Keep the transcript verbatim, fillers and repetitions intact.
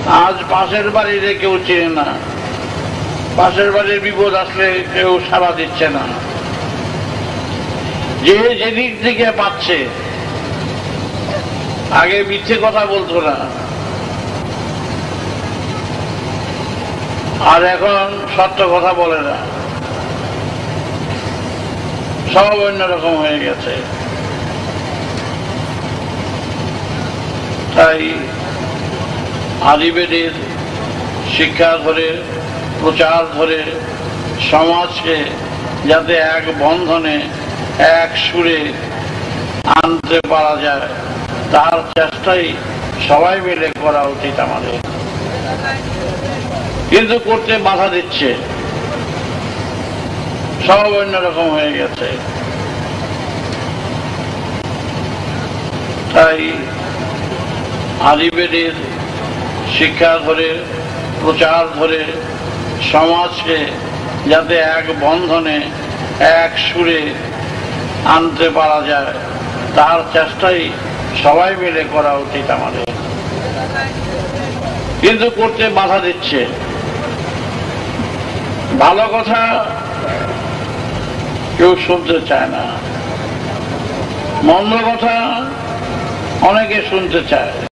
আজ পাশের বাড়িতে কেউ চেনে না, পাশের বাড়ির বিপদ আসলে কেউ সাড়া দিচ্ছে না। যে যেদিক থেকে পাচ্ছে, আগে মিথ্যে কথা বলতো না, আর এখন সত্য কথা বলে না, সব অন্যরকম হয়ে গেছে। তাই আদিবেদের শিক্ষা ধরে, প্রচার ধরে সমাজকে যাতে এক বন্ধনে, এক সুরে আনতে পারা যায়, তার চেষ্টাই সবাই মিলে করা উচিত আমাদের। কিন্তু করতে বাধা দিচ্ছে, সব অন্যরকম হয়ে গেছে। তাই আদিবেদের শিক্ষা ধরে, প্রচার ধরে সমাজকে যাতে এক বন্ধনে, এক সুরে আনতে পারা যায়, তার চেষ্টাই সবাই মিলে করা উচিত আমাদের। কিন্তু করতে বাধা দিচ্ছে। ভালো কথা কেউ শুনতে চায় না, মন্দ কথা অনেকে শুনতে চায়।